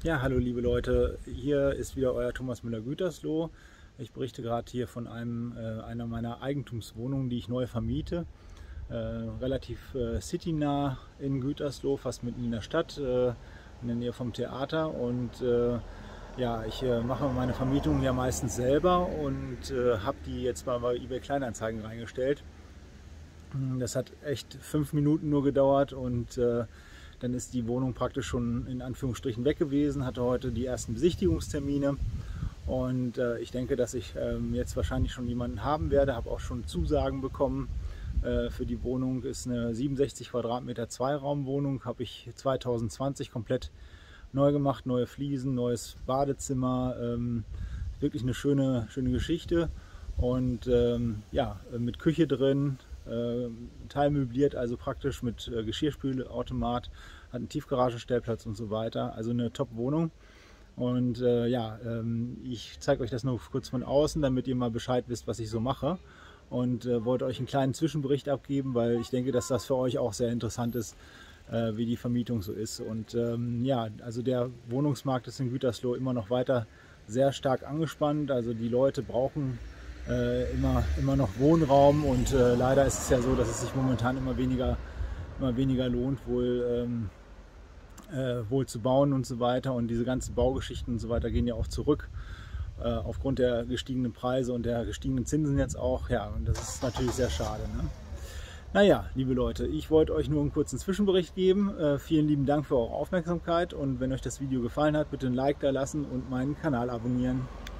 Ja, hallo liebe Leute, hier ist wieder euer Thomas Müller-Gütersloh. Ich berichte gerade hier von einer meiner Eigentumswohnungen, die ich neu vermiete. Relativ citynah in Gütersloh, fast mitten in der Stadt, in der Nähe vom Theater. Und ja, ich mache meine Vermietung ja meistens selber und habe die jetzt mal bei eBay Kleinanzeigen reingestellt. Das hat echt 5 Minuten nur gedauert und dann ist die Wohnung praktisch schon in Anführungsstrichen weg gewesen, hatte heute die ersten Besichtigungstermine und ich denke, dass ich jetzt wahrscheinlich schon jemanden haben werde, habe auch schon Zusagen bekommen. Für die Wohnung ist eine 67 Quadratmeter Zweiraumwohnung, habe ich 2020 komplett neu gemacht, neue Fliesen, neues Badezimmer, wirklich eine schöne Geschichte und ja, mit Küche drin, teilmöbliert, also praktisch mit Geschirrspülautomat, hat einen Tiefgaragenstellplatz und so weiter. Also eine Top-Wohnung. Und ja, ich zeige euch das nur kurz von außen, damit ihr mal Bescheid wisst, was ich so mache. Und wollte euch einen kleinen Zwischenbericht abgeben, weil ich denke, dass das für euch auch sehr interessant ist, wie die Vermietung so ist. Und ja, also der Wohnungsmarkt ist in Gütersloh immer noch weiter sehr stark angespannt. Also die Leute brauchen immer noch Wohnraum und leider ist es ja so, dass es sich momentan immer weniger lohnt, wohl zu bauen und so weiter. Und diese ganzen Baugeschichten und so weiter gehen ja auch zurück aufgrund der gestiegenen Preise und der gestiegenen Zinsen jetzt auch. Ja, und das ist natürlich sehr schade. Ne? Naja, liebe Leute, ich wollte euch nur einen kurzen Zwischenbericht geben. Vielen lieben Dank für eure Aufmerksamkeit und wenn euch das Video gefallen hat, bitte ein Like da lassen und meinen Kanal abonnieren.